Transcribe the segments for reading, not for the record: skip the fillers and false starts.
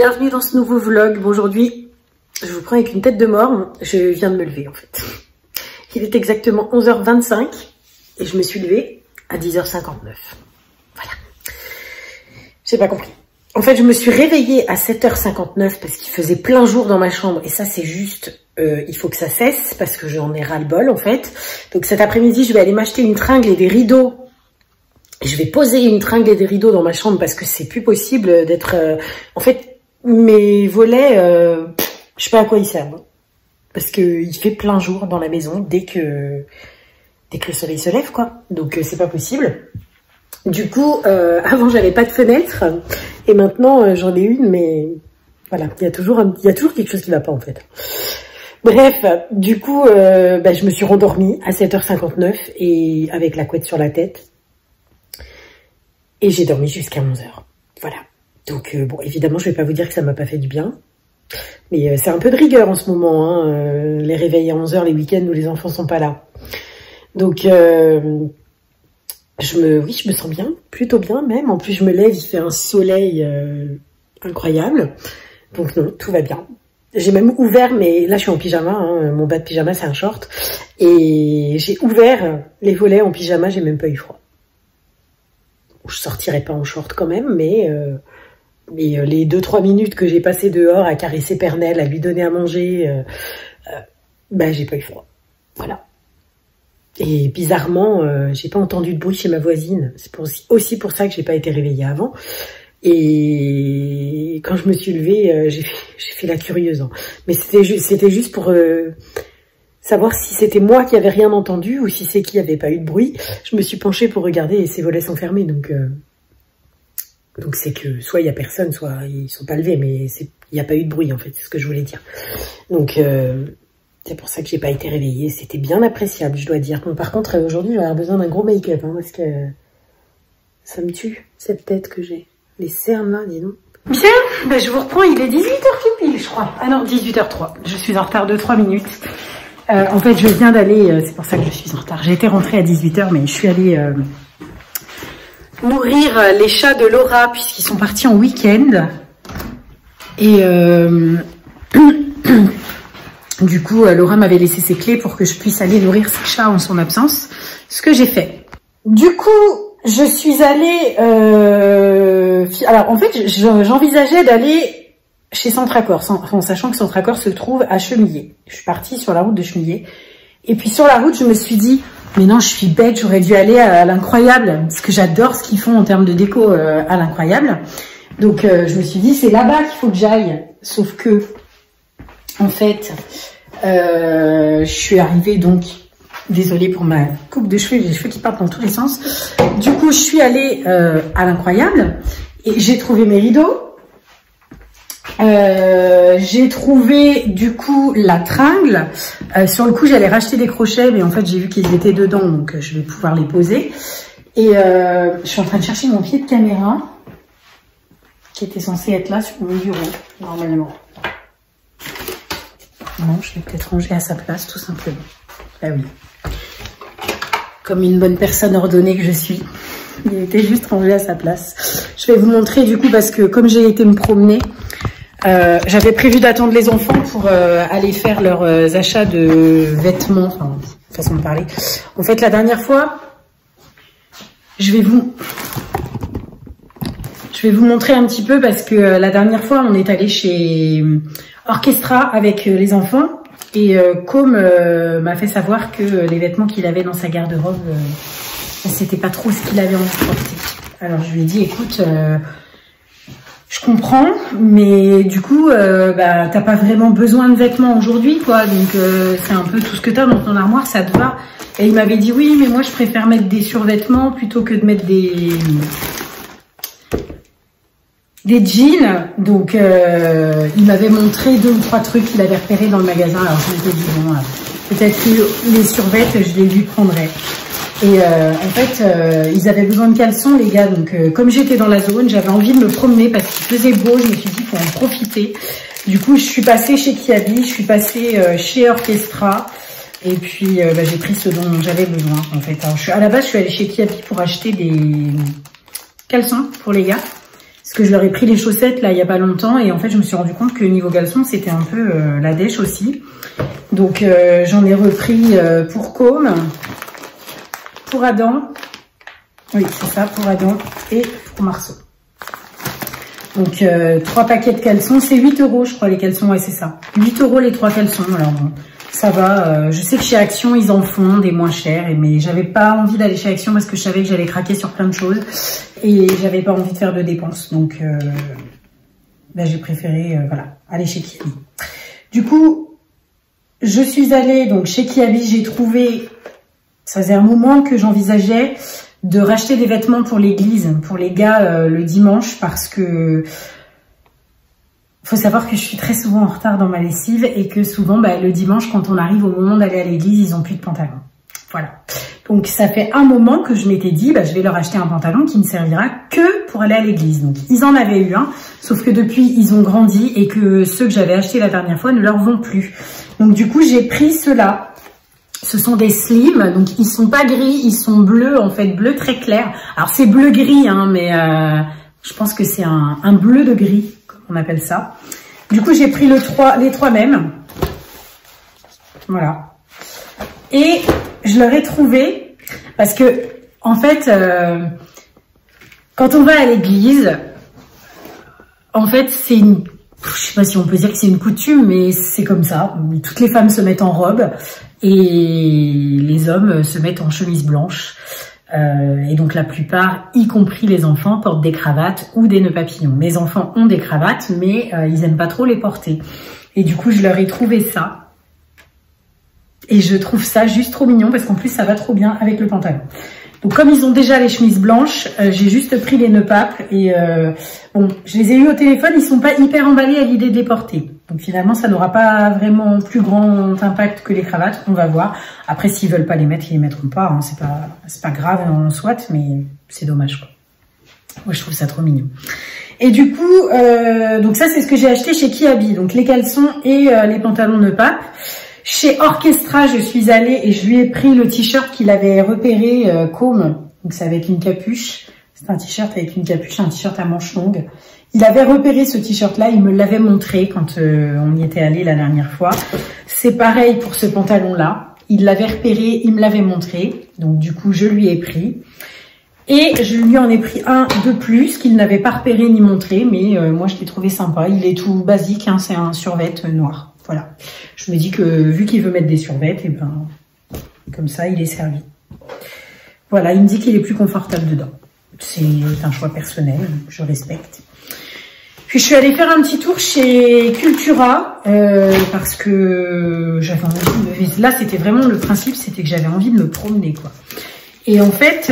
bienvenue dans ce nouveau vlog. Bon, aujourd'hui, je vous prends avec une tête de mort. Je viens de me lever en fait. Il est exactement 11h25 et je me suis levée à 10h59. Voilà. J'ai pas compris. En fait, je me suis réveillée à 7h59 parce qu'il faisait plein jour dans ma chambre et ça c'est juste, il faut que ça cesse parce que j'en ai ras-le-bol en fait. Donc cet après-midi, je vais aller m'acheter une tringle et des rideaux. Je vais poser une tringle et des rideaux dans ma chambre parce que c'est plus possible d'être... En fait, mes volets, je sais pas à quoi ils servent. Parce que il fait plein jour dans la maison dès que le soleil se lève, quoi. Donc c'est pas possible. Du coup, avant j'avais pas de fenêtre et maintenant j'en ai une, mais voilà, il y a toujours quelque chose qui va pas en fait. Bref, du coup, je me suis rendormie à 7h59 et avec la couette sur la tête. Et j'ai dormi jusqu'à 11h. Voilà. Donc, bon, évidemment, je vais pas vous dire que ça m'a pas fait du bien. Mais c'est un peu de rigueur en ce moment, hein, les réveils à 11h, les week-ends où les enfants sont pas là. Donc, je me sens bien, plutôt bien même. En plus, je me lève, il fait un soleil incroyable. Donc non, tout va bien. J'ai même ouvert, mais là, je suis en pyjama. Hein, mon bas de pyjama, c'est un short. Et j'ai ouvert les volets en pyjama, j'ai même pas eu froid. Je sortirai pas en short quand même, mais les 2-3 minutes que j'ai passées dehors à caresser Pernelle, à lui donner à manger, j'ai pas eu froid. Voilà. Et bizarrement, j'ai pas entendu de bruit chez ma voisine. C'est aussi pour ça que j'ai pas été réveillée avant. Et quand je me suis levée, j'ai fait la curieuse. Hein. Mais c'était juste pour savoir si c'était moi qui avait rien entendu ou si c'est qu'il n'y avait pas eu de bruit. Je me suis penchée pour regarder et ses volets sont fermés. Donc c'est que soit il y a personne, soit ils sont pas levés, mais il n'y a pas eu de bruit en fait, c'est ce que je voulais dire. Donc c'est pour ça que j'ai pas été réveillée. C'était bien appréciable, je dois dire. Bon, par contre, aujourd'hui, je vais avoir besoin d'un gros make-up, hein, parce que ça me tue, cette tête que j'ai. Les cernes là, dis donc. Bien, je vous reprends, il est 18h pile, je crois. Ah non, 18h03. Je suis en retard de 3 minutes. En fait, je viens d'aller, c'est pour ça que je suis en retard. J'ai été rentrée à 18h, mais je suis allée nourrir les chats de Laura, puisqu'ils sont partis en week-end. Et du coup, Laura m'avait laissé ses clés pour que je puisse aller nourrir ses chats en son absence, ce que j'ai fait. Du coup, je suis allée... alors, en fait, j'envisageais d'aller chez Centracor, en sachant que Centracor se trouve à Chemillé. Je suis partie sur la route de Chemillé. Et puis sur la route, je me suis dit, mais non, je suis bête, j'aurais dû aller à l'Incroyable, parce que j'adore ce qu'ils font en termes de déco à l'Incroyable. Donc je me suis dit, c'est là-bas qu'il faut que j'aille. Sauf que, en fait, je suis arrivée donc, désolée pour ma coupe de cheveux, j'ai les cheveux qui partent dans tous les sens. Du coup, je suis allée à l'Incroyable et j'ai trouvé mes rideaux. J'ai trouvé du coup la tringle. Sur le coup, j'allais racheter des crochets, mais en fait, j'ai vu qu'ils étaient dedans, donc je vais pouvoir les poser. Et je suis en train de chercher mon pied de caméra qui était censé être là sur mon bureau, normalement. Non, je l'ai peut-être rangé à sa place, tout simplement. Ah oui. Comme une bonne personne ordonnée que je suis. Il était juste rangé à sa place. Je vais vous montrer du coup, parce que comme j'ai été me promener, j'avais prévu d'attendre les enfants pour aller faire leurs achats de vêtements, enfin, façon de parler. En fait, la dernière fois, je vais vous montrer un petit peu parce que la dernière fois, on est allé chez Orchestra avec les enfants et Com m'a fait savoir que les vêtements qu'il avait dans sa garde-robe, c'était pas trop ce qu'il avait envie de porter. Alors, je lui ai dit, écoute... je comprends, mais du coup, t'as pas vraiment besoin de vêtements aujourd'hui, quoi. Donc, c'est un peu tout ce que t'as dans ton armoire, ça te va. Et il m'avait dit, oui, mais moi, je préfère mettre des survêtements plutôt que de mettre des jeans. Donc, il m'avait montré 2 ou 3 trucs qu'il avait repérés dans le magasin. Alors, je m'étais dit, bon, peut-être que les survêtements, je les lui prendrais. Et en fait, ils avaient besoin de caleçons, les gars. Donc, comme j'étais dans la zone, j'avais envie de me promener parce qu'il faisait beau. Je me suis dit, il faut en profiter. Du coup, je suis passée chez Kiabi, je suis passée chez Orchestra. Et puis, j'ai pris ce dont j'avais besoin, en fait. Alors, à la base, je suis allée chez Kiabi pour acheter des caleçons pour les gars. Parce que je leur ai pris les chaussettes là il y a pas longtemps et en fait je me suis rendu compte que niveau caleçon c'était un peu la dèche aussi. Donc j'en ai repris pour Côme, pour Adam, oui c'est ça, pour Adam et pour Marceau. Donc 3 paquets de caleçons, c'est 8 € je crois les caleçons, ouais c'est ça. 8 € les 3 caleçons, alors bon, ça va. Je sais que chez Action ils en font des moins chers, mais j'avais pas envie d'aller chez Action parce que je savais que j'allais craquer sur plein de choses et j'avais pas envie de faire de dépenses. Donc j'ai préféré voilà, aller chez Kiabi. Du coup, je suis allée donc chez Kiabi, j'ai trouvé, ça faisait un moment que j'envisageais de racheter des vêtements pour l'église, pour les gars le dimanche, parce que faut savoir que je suis très souvent en retard dans ma lessive et que souvent le dimanche quand on arrive au moment d'aller à l'église, ils ont plus de pantalon. Voilà. Donc ça fait un moment que je m'étais dit je vais leur acheter un pantalon qui ne servira que pour aller à l'église. Donc ils en avaient eu un, sauf que depuis ils ont grandi et que ceux que j'avais achetés la dernière fois ne leur vont plus. Donc du coup j'ai pris ceux-là. Ce sont des slims, donc ils sont pas gris, ils sont bleus, en fait, bleu très clair. Alors c'est bleu gris, hein, mais je pense que c'est un bleu de gris, comme on appelle ça. Du coup, j'ai pris les trois mêmes. Voilà. Et je leur ai trouvé, parce que, en fait, quand on va à l'église, en fait, c'est une... Je sais pas si on peut dire que c'est une coutume, mais c'est comme ça. Toutes les femmes se mettent en robe et les hommes se mettent en chemise blanche. Et donc la plupart, y compris les enfants, portent des cravates ou des nœuds papillons. Mes enfants ont des cravates, mais ils aiment pas trop les porter. Et du coup, je leur ai trouvé ça. Et je trouve ça juste trop mignon parce qu'en plus, ça va trop bien avec le pantalon. Donc comme ils ont déjà les chemises blanches, j'ai juste pris les nœuds papes et bon, je les ai eu au téléphone, ils sont pas hyper emballés à l'idée de les porter. Donc finalement, ça n'aura pas vraiment plus grand impact que les cravates, on va voir. Après, s'ils veulent pas les mettre, ils les mettront pas, hein. C'est pas grave en soit, mais c'est dommage quoi. Moi, je trouve ça trop mignon. Et du coup, donc ça, c'est ce que j'ai acheté chez Kiabi, donc les caleçons et les pantalons nœuds papes. Chez Orchestra, je suis allée et je lui ai pris le t-shirt qu'il avait repéré Côme. Donc c'est avec une capuche. C'est un t-shirt avec une capuche, un t-shirt à manches longues. Il avait repéré ce t-shirt-là, il me l'avait montré quand on y était allé la dernière fois. C'est pareil pour ce pantalon-là. Il l'avait repéré, il me l'avait montré. Donc du coup, je lui ai pris. Et je lui en ai pris un de plus qu'il n'avait pas repéré ni montré. Mais moi, je l'ai trouvé sympa. Il est tout basique, hein, c'est un survêt noir. Voilà. Je me dis que vu qu'il veut mettre des survêtements, et ben comme ça, il est servi. Voilà, il me dit qu'il est plus confortable dedans. C'est un choix personnel, je respecte. Puis je suis allée faire un petit tour chez Cultura parce que j'avais envie de... Là, c'était vraiment le principe, c'était que j'avais envie de me promener, quoi. Et en fait,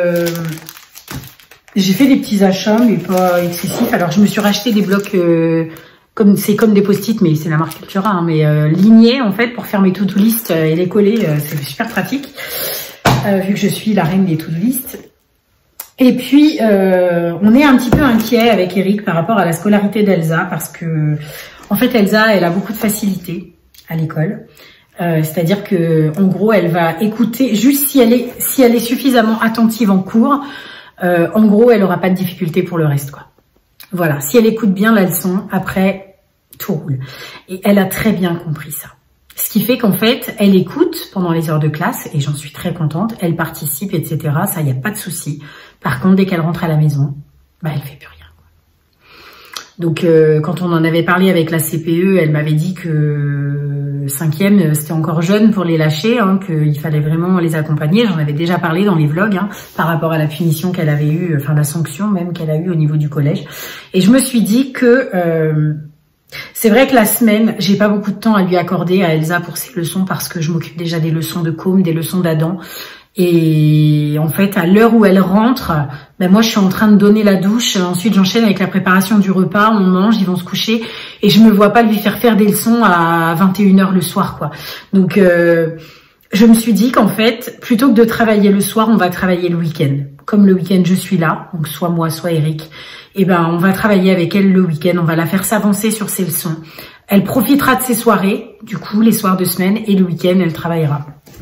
j'ai fait des petits achats, mais pas excessifs. Alors, je me suis racheté des blocs... c'est comme des post-it, mais c'est la marque Cultura, hein, mais lignés en fait pour faire mes to-do list et les coller, c'est super pratique vu que je suis la reine des to-do list. Et puis on est un petit peu inquiet avec Eric par rapport à la scolarité d'Elsa parce que en fait Elsa elle a beaucoup de facilité à l'école, c'est-à-dire que en gros elle va écouter juste si elle est suffisamment attentive en cours, en gros elle aura pas de difficulté pour le reste quoi. Voilà, si elle écoute bien la leçon, après, tout roule. Et elle a très bien compris ça. Ce qui fait qu'en fait, elle écoute pendant les heures de classe, et j'en suis très contente, elle participe, etc. Ça, il n'y a pas de souci. Par contre, dès qu'elle rentre à la maison, elle fait plus rien. Donc, quand on en avait parlé avec la CPE, elle m'avait dit que 5e, c'était encore jeune pour les lâcher, hein, qu'il fallait vraiment les accompagner. J'en avais déjà parlé dans les vlogs, hein, par rapport à la punition qu'elle avait eue, enfin la sanction même qu'elle a eue au niveau du collège. Et je me suis dit que c'est vrai que la semaine, j'ai pas beaucoup de temps à lui accorder à Elsa pour ses leçons parce que je m'occupe déjà des leçons de Côme, des leçons d'Adam. Et en fait, à l'heure où elle rentre, moi, je suis en train de donner la douche. Ensuite, j'enchaîne avec la préparation du repas. On mange, ils vont se coucher. Et je me vois pas lui faire des leçons à 21h le soir, quoi. Donc, je me suis dit qu'en fait, plutôt que de travailler le soir, on va travailler le week-end. Comme le week-end, je suis là. Donc, soit moi, soit Eric. Et on va travailler avec elle le week-end. On va la faire s'avancer sur ses leçons. Elle profitera de ses soirées, du coup, les soirs de semaine. Et le week-end, elle travaillera.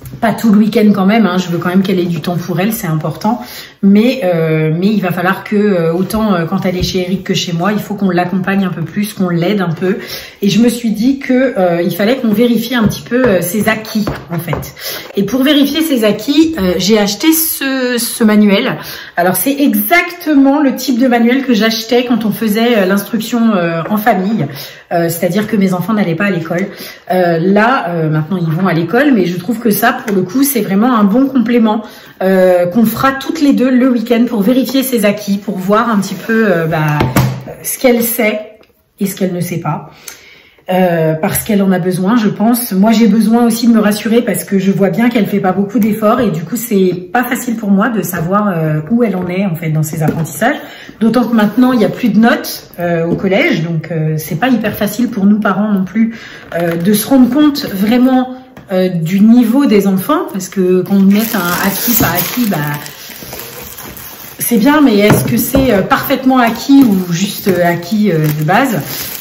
Pas tout le week-end quand même, hein. Je veux quand même qu'elle ait du temps pour elle, c'est important. Mais il va falloir que, autant quand elle est chez Eric que chez moi, il faut qu'on l'accompagne un peu plus, qu'on l'aide un peu. Et je me suis dit que il fallait qu'on vérifie un petit peu ses acquis, en fait. Et pour vérifier ses acquis, j'ai acheté ce manuel. Alors c'est exactement le type de manuel que j'achetais quand on faisait l'instruction en famille. C'est-à-dire que mes enfants n'allaient pas à l'école. Maintenant ils vont à l'école, mais je trouve que ça, pour le coup, c'est vraiment un bon complément qu'on fera toutes les deux le week-end pour vérifier ses acquis, pour voir un petit peu ce qu'elle sait et ce qu'elle ne sait pas. Parce qu'elle en a besoin, je pense. Moi, j'ai besoin aussi de me rassurer parce que je vois bien qu'elle fait pas beaucoup d'efforts et du coup, c'est pas facile pour moi de savoir où elle en est en fait dans ses apprentissages. D'autant que maintenant, il y a plus de notes au collège, donc c'est pas hyper facile pour nous parents non plus de se rendre compte vraiment du niveau des enfants, parce que quand on met un acquis par acquis, c'est bien, mais est-ce que c'est parfaitement acquis ou juste acquis de base?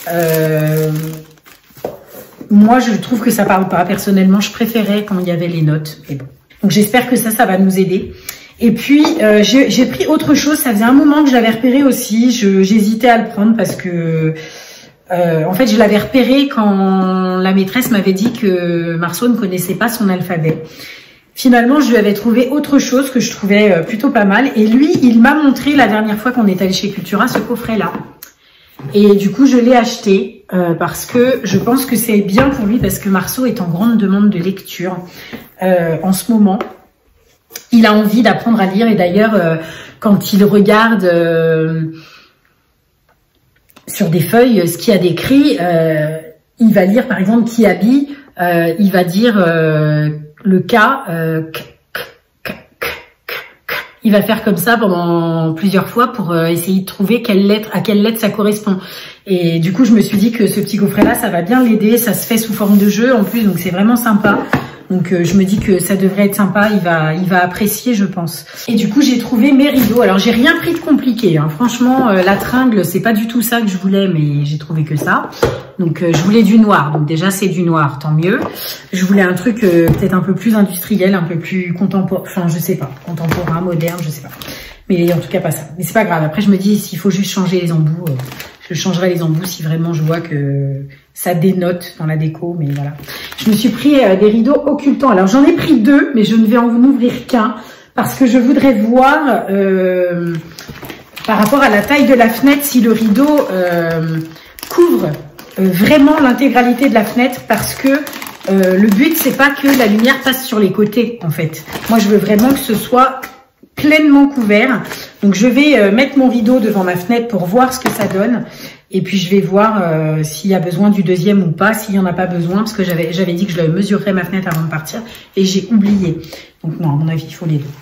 Moi, je trouve que ça parle pas. Personnellement, je préférais quand il y avait les notes. Mais bon. Donc, j'espère que ça va nous aider. Et puis, j'ai pris autre chose. Ça faisait un moment que je l'avais repéré aussi. J'hésitais à le prendre parce que, en fait, je l'avais repéré quand la maîtresse m'avait dit que Marceau ne connaissait pas son alphabet. Finalement, je lui avais trouvé autre chose que je trouvais plutôt pas mal. Et lui, il m'a montré la dernière fois qu'on est allé chez Cultura ce coffret-là. Et du coup, je l'ai acheté parce que je pense que c'est bien pour lui parce que Marceau est en grande demande de lecture en ce moment. Il a envie d'apprendre à lire et d'ailleurs, quand il regarde sur des feuilles ce qu'il y a décrit, il va lire par exemple qui habille, il va dire le K, il va faire comme ça pendant plusieurs fois pour essayer de trouver à quelle lettre ça correspond. Et du coup, je me suis dit que ce petit coffret-là, ça va bien l'aider. Ça se fait sous forme de jeu en plus, donc c'est vraiment sympa. Donc je me dis que ça devrait être sympa, il va apprécier, je pense. Et du coup, j'ai trouvé mes rideaux. Alors, j'ai rien pris de compliqué, hein. Franchement, la tringle, c'est pas du tout ça que je voulais, mais j'ai trouvé que ça. Donc, je voulais du noir. Donc déjà, c'est du noir, tant mieux. Je voulais un truc peut-être un peu plus industriel, un peu plus contemporain, enfin, je sais pas, contemporain, moderne, je sais pas. Mais en tout cas, pas ça. Mais c'est pas grave. Après, je me dis, s'il faut juste changer les embouts, je changerai les embouts si vraiment je vois que ça dénote dans la déco, mais voilà. Je me suis pris des rideaux occultants. Alors, j'en ai pris 2, mais je ne vais en ouvrir qu'un parce que je voudrais voir par rapport à la taille de la fenêtre si le rideau couvre vraiment l'intégralité de la fenêtre parce que le but, c'est pas que la lumière passe sur les côtés, en fait. Moi, je veux vraiment que ce soit pleinement couvert. Donc, je vais mettre mon rideau devant ma fenêtre pour voir ce que ça donne. Et puis, je vais voir s'il y a besoin du deuxième ou pas, s'il n'y en a pas besoin, parce que j'avais dit que je mesurerais ma fenêtre avant de partir et j'ai oublié. Donc, non, à mon avis, il faut les deux.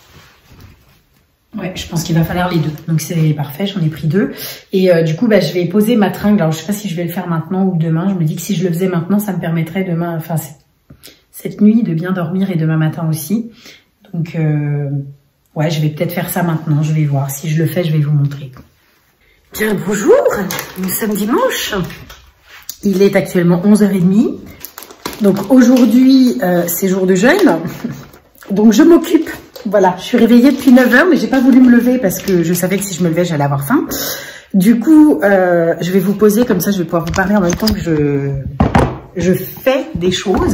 Ouais, je pense qu'il va falloir les deux. Donc, c'est parfait, j'en ai pris 2. Et du coup, je vais poser ma tringle. Alors, je sais pas si je vais le faire maintenant ou demain. Je me dis que si je le faisais maintenant, ça me permettrait demain, enfin, cette nuit, de bien dormir et demain matin aussi. Donc, ouais, je vais peut-être faire ça maintenant. Je vais voir. Si je le fais, je vais vous montrer. Bien, bonjour. Nous sommes dimanche. Il est actuellement 11h30. Donc, aujourd'hui, c'est jour de jeûne. Donc, je m'occupe. Voilà, je suis réveillée depuis 9h, mais j'ai pas voulu me lever parce que je savais que si je me levais, j'allais avoir faim. Du coup, je vais vous poser, comme ça, je vais pouvoir vous parler en même temps que je fais des choses.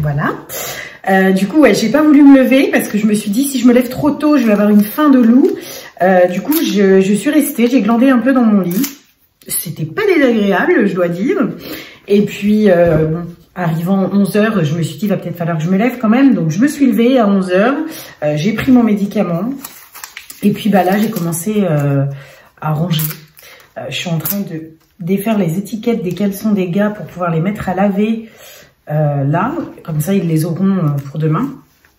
Voilà. Du coup, ouais, j'ai pas voulu me lever parce que je me suis dit, si je me lève trop tôt, je vais avoir une faim de loup. Du coup, je suis restée, j'ai glandé un peu dans mon lit. C'était pas désagréable, je dois dire. Et puis, bon, arrivant à 11h, je me suis dit, il va peut-être falloir que je me lève quand même. Donc, je me suis levée à 11h. J'ai pris mon médicament. Et puis, là, j'ai commencé à ranger. Je suis en train de défaire les étiquettes des caleçons des gars pour pouvoir les mettre à laver là. Comme ça, ils les auront pour demain.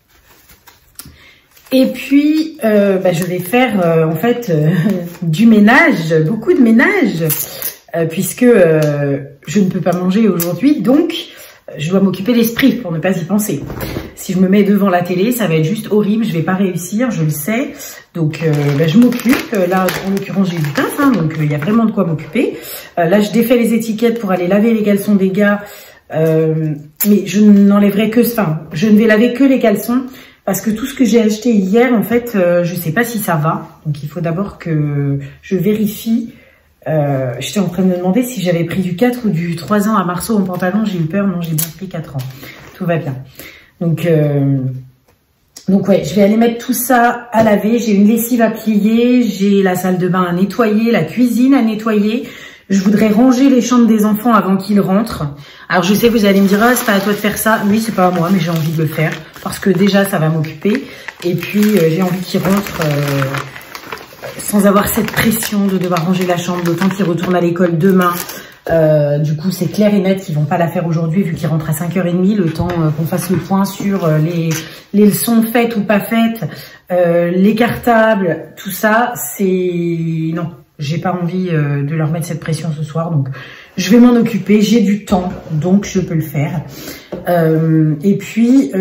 Et puis, je vais faire, en fait, du ménage, beaucoup de ménage, puisque je ne peux pas manger aujourd'hui. Donc, je dois m'occuper l'esprit pour ne pas y penser. Si je me mets devant la télé, ça va être juste horrible. Je vais pas réussir, je le sais. Donc, je m'occupe. Là, en l'occurrence, j'ai du taf, hein, donc il y a vraiment de quoi m'occuper. Là, je défais les étiquettes pour aller laver les caleçons des gars Mais je n'enlèverai que ça. Je ne vais laver que les caleçons parce que tout ce que j'ai acheté hier, en fait, je sais pas si ça va. Donc, il faut d'abord que je vérifie. J'étais en train de me demander si j'avais pris du 4 ou du 3 ans à Marceau en pantalon. J'ai eu peur. Non, j'ai bien pris 4 ans. Tout va bien. Donc ouais, je vais aller mettre tout ça à laver. J'ai une lessive à plier. J'ai la salle de bain à nettoyer, la cuisine à nettoyer. Je voudrais ranger les chambres des enfants avant qu'ils rentrent. Alors je sais, vous allez me dire, oh, c'est pas à toi de faire ça. Oui, c'est pas à moi, mais j'ai envie de le faire. Parce que déjà, ça va m'occuper. Et puis, j'ai envie qu'ils rentrent sans avoir cette pression de devoir ranger la chambre, d'autant qu'ils retournent à l'école demain. Du coup, c'est clair et net qu'ils vont pas la faire aujourd'hui, vu qu'ils rentrent à 5h30, le temps qu'on fasse le point sur les leçons faites ou pas faites, les cartables, tout ça, c'est... Non. J'ai pas envie de leur mettre cette pression ce soir, donc je vais m'en occuper. J'ai du temps, donc je peux le faire. Et puis,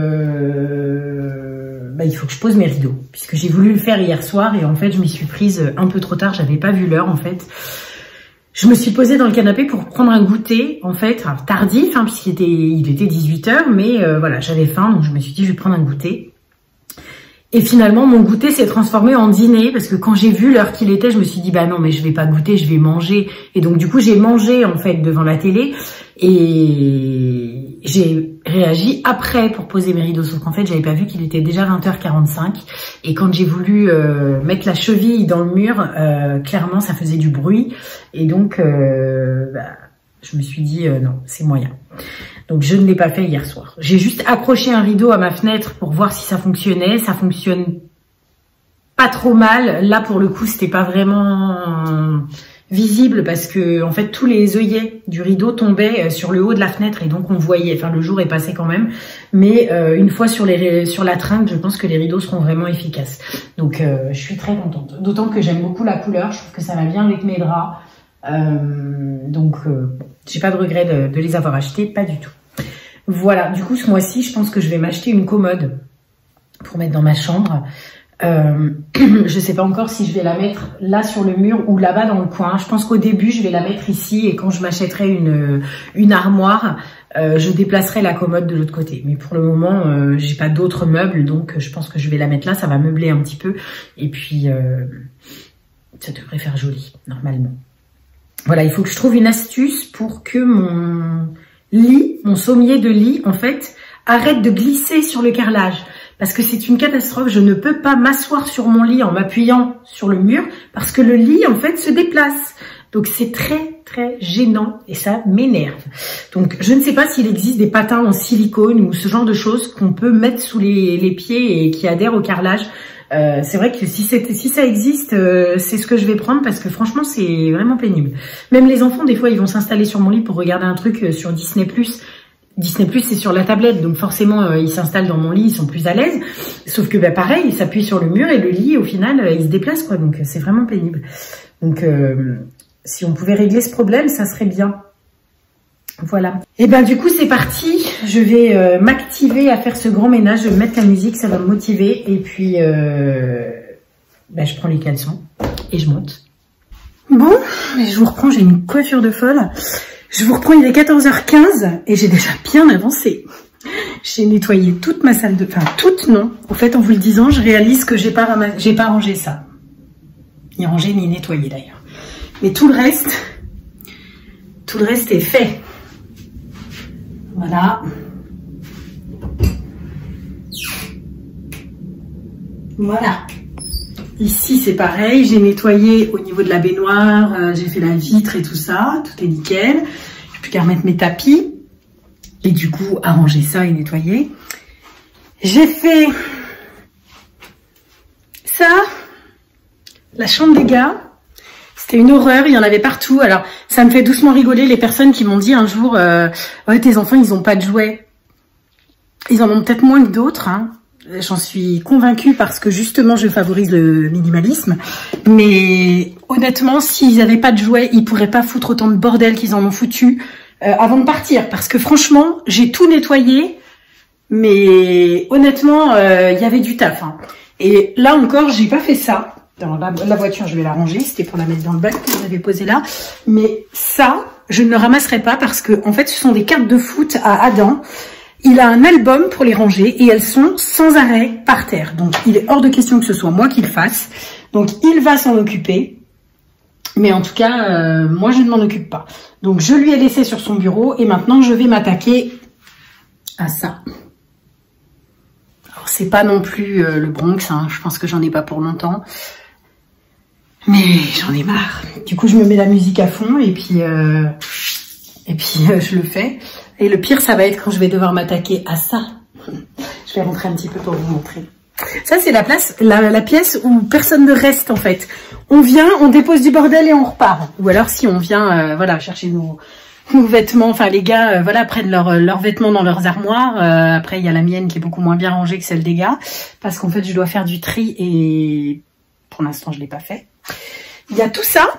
il faut que je pose mes rideaux, puisque j'ai voulu le faire hier soir et en fait, je m'y suis prise un peu trop tard. J'avais pas vu l'heure en fait. Je me suis posée dans le canapé pour prendre un goûter, en fait, tardif, hein, puisqu'il était 18h, mais voilà, j'avais faim, donc je me suis dit je vais prendre un goûter. Et finalement, mon goûter s'est transformé en dîner parce que quand j'ai vu l'heure qu'il était, je me suis dit, bah non, mais je vais pas goûter, je vais manger. Et donc, du coup, j'ai mangé, en fait, devant la télé et j'ai réagi après pour poser mes rideaux. Sauf qu'en fait, j'avais pas vu qu'il était déjà 20h45. Et quand j'ai voulu mettre la cheville dans le mur, clairement, ça faisait du bruit. Et donc, je me suis dit, non, c'est moyen. Donc, je ne l'ai pas fait hier soir. J'ai juste accroché un rideau à ma fenêtre pour voir si ça fonctionnait. Ça fonctionne pas trop mal. Là, pour le coup, c'était pas vraiment visible parce que, en fait, tous les œillets du rideau tombaient sur le haut de la fenêtre et donc on voyait. Enfin, le jour est passé quand même. Mais une fois sur la tringle, je pense que les rideaux seront vraiment efficaces. Donc, je suis très contente. D'autant que j'aime beaucoup la couleur. Je trouve que ça va bien avec mes draps. J'ai pas de regret de les avoir achetés, pas du tout. Voilà, du coup ce mois-ci, je pense que je vais m'acheter une commode pour mettre dans ma chambre. Je sais pas encore si je vais la mettre là sur le mur ou là-bas dans le coin. Je pense qu'au début, je vais la mettre ici et quand je m'achèterai une armoire, je déplacerai la commode de l'autre côté. Mais pour le moment, j'ai pas d'autres meubles, donc je pense que je vais la mettre là. Ça va meubler un petit peu et puis ça devrait faire joli normalement. Voilà, il faut que je trouve une astuce pour que mon lit, mon sommier de lit, en fait, arrête de glisser sur le carrelage. Parce que c'est une catastrophe, je ne peux pas m'asseoir sur mon lit en m'appuyant sur le mur parce que le lit, en fait, se déplace. Donc, c'est très, très gênant et ça m'énerve. Donc, je ne sais pas s'il existe des patins en silicone ou ce genre de choses qu'on peut mettre sous les pieds et qui adhèrent au carrelage. C'est vrai que si ça existe, c'est ce que je vais prendre parce que franchement, c'est vraiment pénible. Même les enfants, des fois, ils vont s'installer sur mon lit pour regarder un truc sur Disney+. Disney+, c'est sur la tablette, donc forcément, ils s'installent dans mon lit, ils sont plus à l'aise. Sauf que, pareil, ils s'appuient sur le mur et le lit, au final, il se déplace, quoi. Donc, c'est vraiment pénible. Donc, si on pouvait régler ce problème, ça serait bien. Voilà. Et ben du coup c'est parti, je vais m'activer à faire ce grand ménage, je vais mettre la musique, ça va me motiver et puis je prends les caleçons et je monte. Bon, je vous reprends, j'ai une coiffure de folle. Je vous reprends, il est 14h15 et j'ai déjà bien avancé. J'ai nettoyé toute ma salle de... Enfin, toute non. En fait, en vous le disant, je réalise que j'ai pas rangé ça. Ni rangé, ni nettoyé d'ailleurs. Mais tout le reste est fait. Voilà. Voilà. Ici, c'est pareil. J'ai nettoyé au niveau de la baignoire. J'ai fait la vitre et tout ça. Tout est nickel. J'ai plus qu'à remettre mes tapis. Et du coup, arranger ça et nettoyer. J'ai fait ça. La chambre des gars. C'était une horreur, il y en avait partout. Alors, ça me fait doucement rigoler les personnes qui m'ont dit un jour ouais, tes enfants, ils ont pas de jouets. Ils en ont peut-être moins que d'autres. Hein. J'en suis convaincue parce que justement, je favorise le minimalisme. Mais honnêtement, s'ils n'avaient pas de jouets, ils pourraient pas foutre autant de bordel qu'ils en ont foutu avant de partir. Parce que franchement, j'ai tout nettoyé. Mais honnêtement, il y avait du taf. Hein. Et là encore, j'ai pas fait ça. Dans la voiture, je vais la ranger. C'était pour la mettre dans le bac que j'avais posé là. Mais ça, je ne le ramasserai pas parce que en fait ce sont des cartes de foot à Adam. Il a un album pour les ranger et elles sont sans arrêt par terre. Donc il est hors de question que ce soit moi qui le fasse. Donc il va s'en occuper. Mais en tout cas, moi je ne m'en occupe pas. Donc je lui ai laissé sur son bureau et maintenant je vais m'attaquer à ça. Alors c'est pas non plus le Bronx, hein. Je pense que j'en ai pas pour longtemps. Mais j'en ai marre. Du coup je me mets la musique à fond et puis je le fais. Et le pire, ça va être quand je vais devoir m'attaquer à ça. Je vais rentrer un petit peu pour vous montrer. Ça, c'est la place, la pièce où personne ne reste, en fait. On vient, on dépose du bordel et on repart. Ou alors, si on vient, voilà, chercher nos vêtements. Enfin, les gars, voilà, prennent leurs vêtements dans leurs armoires. Après, il y a la mienne qui est beaucoup moins bien rangée que celle des gars. Parce qu'en fait, je dois faire du tri et pour l'instant, je l'ai pas fait. Il y a tout ça.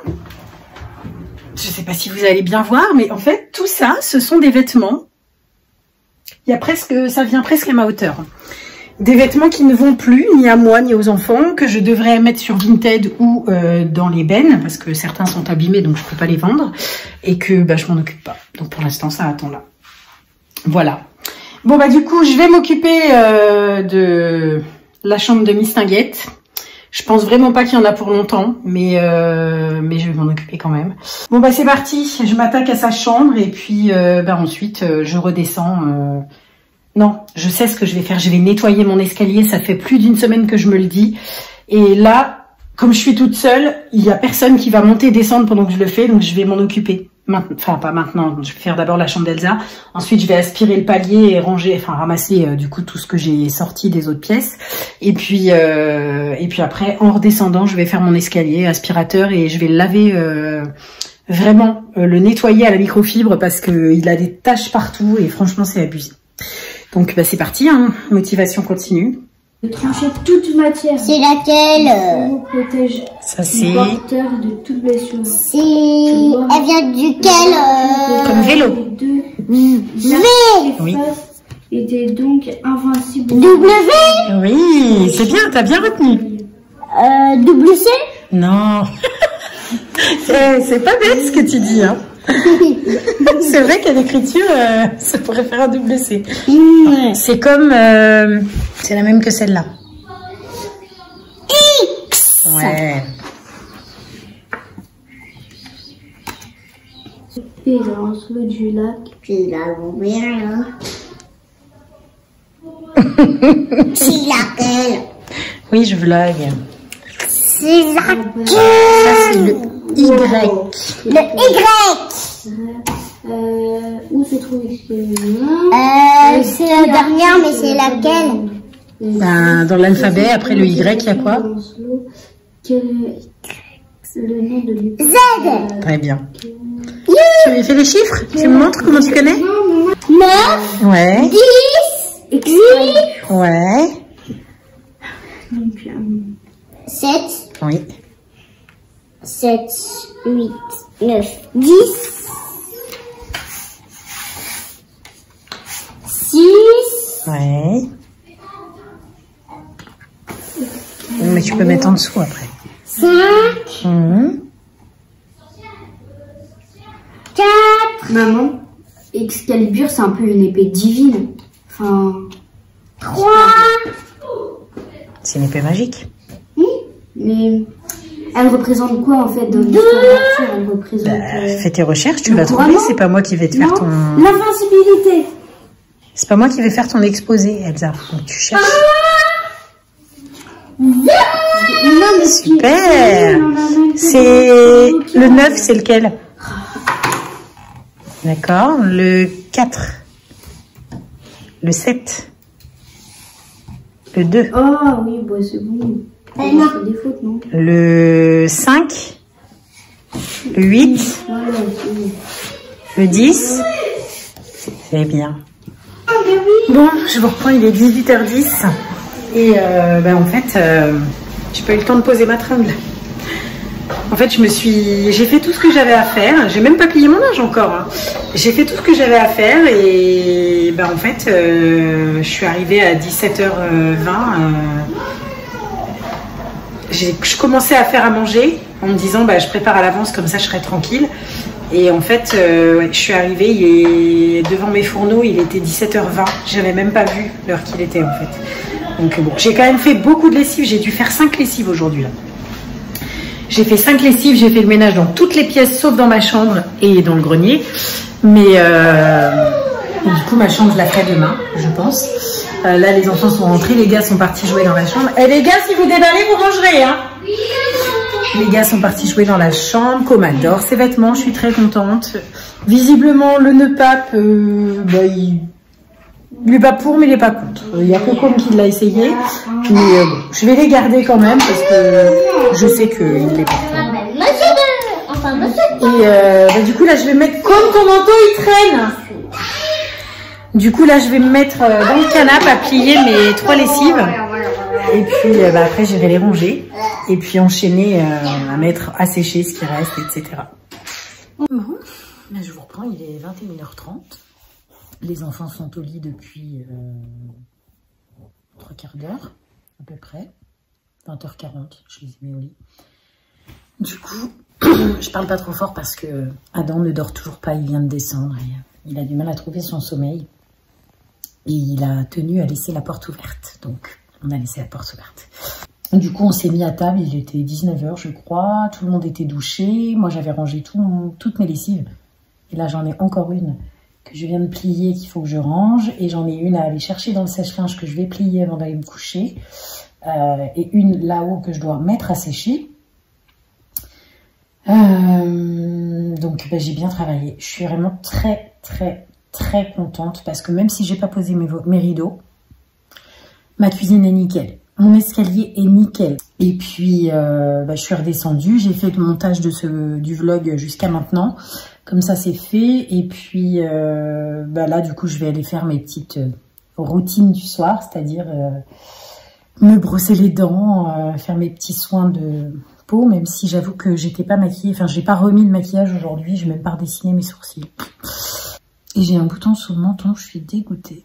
Je sais pas si vous allez bien voir, mais en fait, tout ça, ce sont des vêtements. Il y a presque, ça vient presque à ma hauteur. Des vêtements qui ne vont plus, ni à moi, ni aux enfants, que je devrais mettre sur Vinted ou dans les bennes, parce que certains sont abîmés, donc je peux pas les vendre, et que bah, je m'en occupe pas. Donc pour l'instant, ça attend là. Voilà. Bon, bah du coup, je vais m'occuper de la chambre de Mistinguette. Je pense vraiment pas qu'il y en a pour longtemps, mais je vais m'en occuper quand même. Bon bah c'est parti, je m'attaque à sa chambre et puis ensuite je redescends. Non, je sais ce que je vais faire, je vais nettoyer mon escalier, ça fait plus d'une semaine que je me le dis. Et là, comme je suis toute seule, il y a personne qui va monter et descendre pendant que je le fais, donc je vais m'en occuper. Enfin pas maintenant, je vais faire d'abord la chambre d'Elsa, ensuite je vais aspirer le palier et ranger, enfin ramasser du coup tout ce que j'ai sorti des autres pièces, et puis après en redescendant je vais faire mon escalier aspirateur et je vais le laver vraiment, le nettoyer à la microfibre parce que il a des taches partout et franchement c'est abusé. Donc bah c'est parti, hein, motivation continue. De trancher toute matière. C'est laquelle? Vous protège. Ça c'est Porteur de toute blessure. C'est... Elle vient duquel? comme vélo. V. Oui. Était donc invincible. W. Oui, c'est bien, t'as bien retenu. WC. Non. C'est pas bête ce que tu dis, hein. C'est vrai qu'à l'écriture, ça pourrait faire un WC. C'est comme... c'est la même que celle-là. X. Ouais. Et dans l'eau du lac. Puis là, vous verrez, hein. C'est laquelle? Oui, je vlog. C'est laquelle? Ça, c'est le Y. Le Y. Où se trouve C'est la dernière, mais c'est laquelle? Ben, dans l'alphabet, après le Y, il y a quoi? Le nom de lui. Z. Très bien. Tu lui fais les chiffres? Tu me montres comment tu connais? 9. Ouais. 10. 8. Ouais. 7. Oui. 7, 8, 9, 10, 6, Ouais. Mais tu peux mettre en dessous après. 5, 4, Maman, Excalibur, c'est un peu une épée divine. Enfin... 3, C'est une épée magique. Oui, mais... Elle représente quoi en fait dans l'histoire d'Arthur? Elle représente... Fais tes recherches, tu le vas trouver. couronnement. C'est pas moi qui vais te faire Non, ton... l'invincibilité. C'est pas moi qui vais faire ton exposé, Elsa. Donc tu cherches. Non, mais Super. C'est... Le 9, c'est lequel? D'accord. Le 4. Le 7. Le 2. Oh oui, bah c'est bon. C'est des fautes, non? Le 5. Le 8. Ouais, c'est bon. Le 10. C'est bien. Bon, je vous reprends, il est 18h10. Et en fait, j'ai pas eu le temps de poser ma tringle. En fait, j'ai fait tout ce que j'avais à faire. J'ai même pas plié mon linge encore. Hein. J'ai fait tout ce que j'avais à faire et en fait, je suis arrivée à 17h20. Je commençais à faire à manger en me disant je prépare à l'avance comme ça je serai tranquille. Et en fait, ouais, je suis arrivée, il est devant mes fourneaux, il était 17h20. J'avais même pas vu l'heure qu'il était en fait. Donc bon, j'ai quand même fait beaucoup de lessive. J'ai dû faire 5 lessives aujourd'hui là. J'ai fait 5 lessives, j'ai fait le ménage dans toutes les pièces sauf dans ma chambre et dans le grenier. Mais du coup, ma chambre, je la ferai demain, je pense. Là, les enfants sont rentrés, les gars sont partis jouer dans la chambre. Et les gars, si vous déballez, vous mangerez, hein. Les gars sont partis jouer dans la chambre. Com adore ses vêtements, je suis très contente. Visiblement, le nœud pape, il est pas pour, mais il est pas contre. Il y a que Com qui l'a essayé. Mais bon, je vais les garder quand même parce que je sais qu'il est pas pour. Et du coup, là, je vais mettre comme ton manteau, il traîne. Du coup, là, je vais me mettre dans le canapé à plier mes 3 lessives. Et puis, après, j'irai les ranger. Et puis, enchaîner à mettre à sécher ce qui reste, etc. Bon, là, je vous reprends. Il est 21h30. Les enfants sont au lit depuis 3 quarts d'heure, à peu près. 20h40, je les ai mis au lit. Du coup, je parle pas trop fort parce que Adam ne dort toujours pas. Il vient de descendre et il a du mal à trouver son sommeil. Et il a tenu à laisser la porte ouverte. Donc, on a laissé la porte ouverte. Du coup, on s'est mis à table. Il était 19h, je crois. Tout le monde était douché. Moi, j'avais rangé toutes mes lessives. Et là, j'en ai encore une que je viens de plier, qu'il faut que je range. Et j'en ai une à aller chercher dans le sèche-linge que je vais plier avant d'aller me coucher. Et une là-haut que je dois mettre à sécher. Donc, j'ai bien travaillé. Je suis vraiment très, très, très contente parce que même si j'ai pas posé mes rideaux, ma cuisine est nickel. Mon escalier est nickel. Et puis, je suis redescendue. J'ai fait le montage du vlog jusqu'à maintenant. Comme ça, c'est fait. Et puis, là, du coup, je vais aller faire mes petites routines du soir. C'est-à-dire me brosser les dents, faire mes petits soins de peau. Même si j'avoue que j'étais pas maquillée. Enfin, j'ai pas remis de maquillage aujourd'hui. Je n'ai même pas redessiné mes sourcils. Et j'ai un bouton sous le menton. Je suis dégoûtée.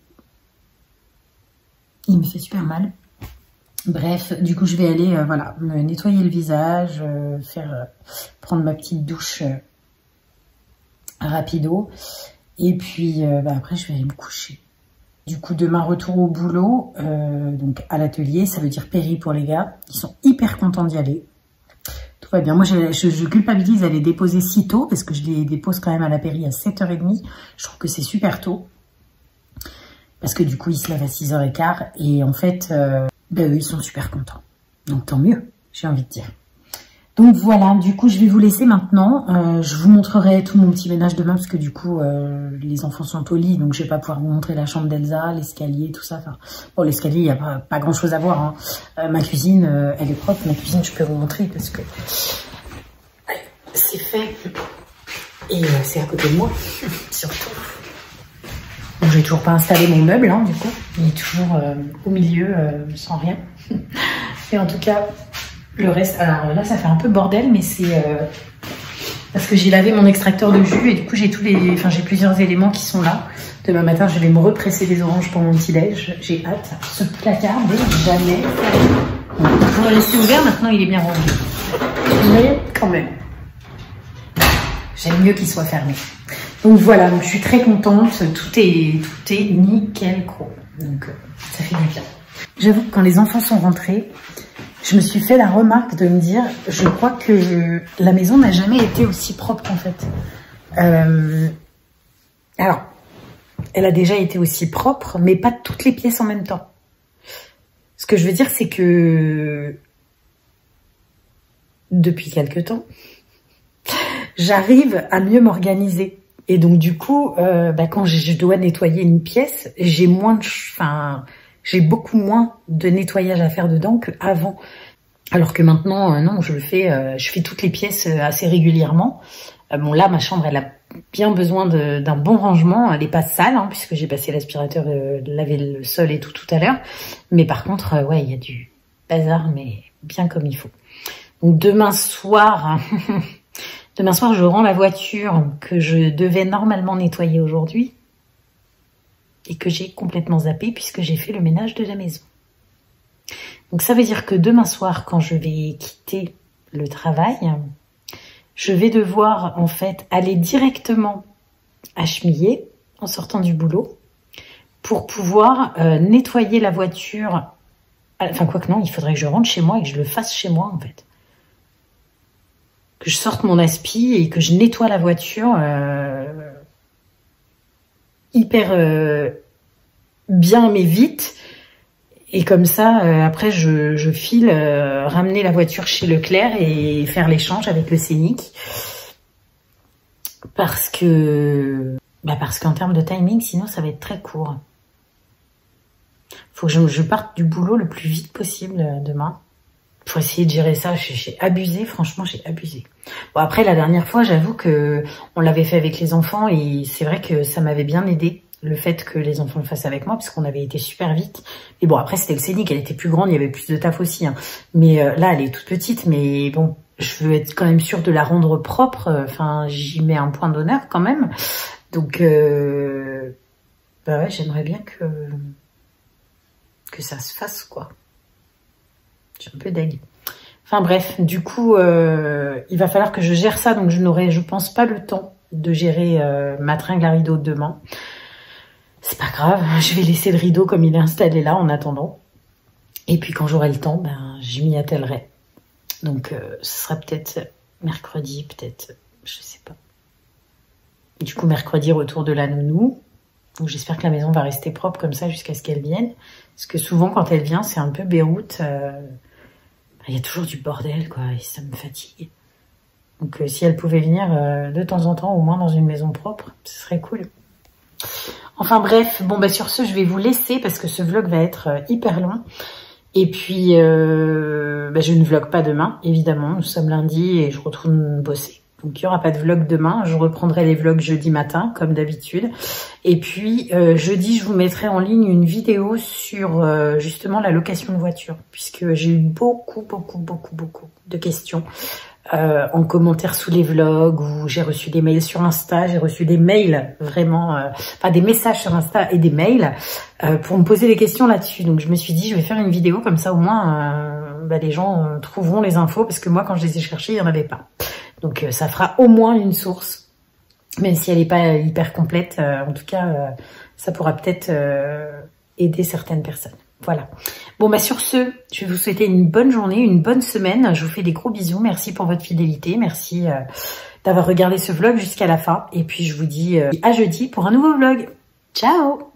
Il me fait super mal. Bref, du coup, je vais aller me nettoyer le visage, prendre ma petite douche rapido. Et puis, après, je vais aller me coucher. Du coup, demain, retour au boulot, donc à l'atelier. Ça veut dire péri pour les gars. Ils sont hyper contents d'y aller. Tout va bien. Moi, je culpabilise à les déposer si tôt, parce que je les dépose quand même à la péri à 7h30. Je trouve que c'est super tôt. Parce que du coup, ils se lèvent à 6h15. Et en fait, eux, ils sont super contents. Donc, tant mieux, j'ai envie de dire. Donc, voilà. Du coup, je vais vous laisser maintenant. Je vous montrerai tout mon petit ménage demain. Parce que du coup, les enfants sont au lit. Donc, je vais pas pouvoir vous montrer la chambre d'Elsa, l'escalier, tout ça. Enfin, bon, l'escalier, il n'y a pas grand-chose à voir. Hein. Ma cuisine, elle est propre. Ma cuisine, je peux vous montrer parce que c'est fait. Et c'est à côté de moi, surtout. Donc, j'ai toujours pas installé mon meuble, hein, du coup. Il est toujours au milieu, sans rien. Et en tout cas, le reste... Alors là, ça fait un peu bordel, mais c'est... parce que j'ai lavé mon extracteur de jus et du coup, j'ai j'ai plusieurs éléments qui sont là. Demain matin, je vais me represser des oranges pour mon petit-déj. J'ai hâte. Ce placard n'est jamais fermé. Bon, on va laisser ouvert. Maintenant, il est bien rangé. Mais quand même, j'aime mieux qu'il soit fermé. Donc voilà, donc je suis très contente, tout est nickel gros, donc ça fait du bien. J'avoue que quand les enfants sont rentrés, je me suis fait la remarque de me dire, je crois que la maison n'a jamais été aussi propre en fait. Alors, elle a déjà été aussi propre, mais pas toutes les pièces en même temps. Ce que je veux dire, c'est que depuis quelque temps, j'arrive à mieux m'organiser. Et donc du coup, quand je dois nettoyer une pièce, j'ai beaucoup moins de nettoyage à faire dedans qu'avant. Alors que maintenant, non, je fais toutes les pièces assez régulièrement. Bon là, ma chambre, elle a bien besoin d'un bon rangement. Elle n'est pas sale, hein, puisque j'ai passé l'aspirateur, laver le sol et tout à l'heure. Mais par contre, il y a du bazar, mais bien comme il faut. Donc demain soir... Demain soir, je rends la voiture que je devais normalement nettoyer aujourd'hui et que j'ai complètement zappé puisque j'ai fait le ménage de la maison. Donc ça veut dire que demain soir, quand je vais quitter le travail, je vais devoir en fait aller directement à Chemillé en sortant du boulot pour pouvoir nettoyer la voiture. Enfin, quoi que non, il faudrait que je rentre chez moi et que je le fasse chez moi en fait. Que je sorte mon aspi et que je nettoie la voiture hyper bien mais vite. Et comme ça, après, je file ramener la voiture chez Leclerc et faire l'échange avec le Scénic. Parce qu'en termes de timing, sinon, ça va être très court. Faut que je parte du boulot le plus vite possible demain. Faut essayer de gérer ça. J'ai abusé, franchement, j'ai abusé. Bon, après, la dernière fois, j'avoue que on l'avait fait avec les enfants et c'est vrai que ça m'avait bien aidé. Le fait que les enfants le fassent avec moi, parce qu'on avait été super vite. Et bon, après, c'était le Scénic, elle était plus grande, il y avait plus de taf aussi. Hein. Mais là, elle est toute petite, mais bon, je veux être quand même sûre de la rendre propre. Enfin, j'y mets un point d'honneur quand même. Donc, bah ouais, j'aimerais bien que ça se fasse, quoi. J'ai un peu deg. Enfin bref, du coup, il va falloir que je gère ça, donc je n'aurai, je pense, pas le temps de gérer ma tringle à rideau demain. C'est pas grave, je vais laisser le rideau comme il est installé là en attendant. Et puis quand j'aurai le temps, ben je m'y attellerai. Donc ce sera peut-être mercredi, peut-être, je sais pas. Du coup mercredi, retour de la nounou. Donc j'espère que la maison va rester propre comme ça jusqu'à ce qu'elle vienne. Parce que souvent quand elle vient, c'est un peu Beyrouth. Il y a toujours du bordel, quoi, et ça me fatigue. Donc si elle pouvait venir de temps en temps, au moins dans une maison propre, ce serait cool. Enfin bref, bon bah sur ce, je vais vous laisser parce que ce vlog va être hyper long. Et puis, bah, je ne vlog pas demain, évidemment. Nous sommes lundi et je retourne bosser. Donc il n'y aura pas de vlog demain. Je reprendrai les vlogs jeudi matin, comme d'habitude. Et puis jeudi, je vous mettrai en ligne une vidéo sur justement la location de voiture. Puisque j'ai eu beaucoup de questions. En commentaire sous les vlogs, où j'ai reçu des mails sur Insta, j'ai reçu des mails vraiment, enfin des messages sur Insta et des mails pour me poser des questions là-dessus. Donc je me suis dit, je vais faire une vidéo comme ça au moins, bah, les gens trouveront les infos parce que moi quand je les ai cherchées, il n'y en avait pas. Donc ça fera au moins une source, même si elle n'est pas hyper complète. En tout cas, ça pourra peut-être aider certaines personnes. Voilà. Bon, bah sur ce, je vais vous souhaiter une bonne journée, une bonne semaine. Je vous fais des gros bisous. Merci pour votre fidélité. Merci d'avoir regardé ce vlog jusqu'à la fin. Et puis, je vous dis à jeudi pour un nouveau vlog. Ciao!